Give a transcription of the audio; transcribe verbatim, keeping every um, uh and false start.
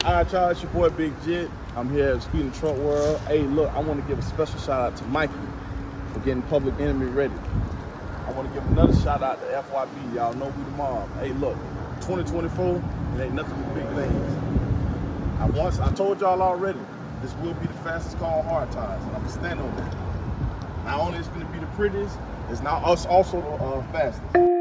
Alright, y'all, it's your boy Big Jit. I'm here at Speed and Truck World. Hey, look, I want to give a special shout out to Mikey for getting Public Enemy ready. I want to give another shout out to F Y B. Y'all know we the mob. Hey, look, twenty twenty-four, it ain't nothing but big things. I once, I told y'all already, this will be the fastest car on hard tires, and I'm gonna stand on that. Not only is it gonna be the prettiest, it's now us also the uh, fastest.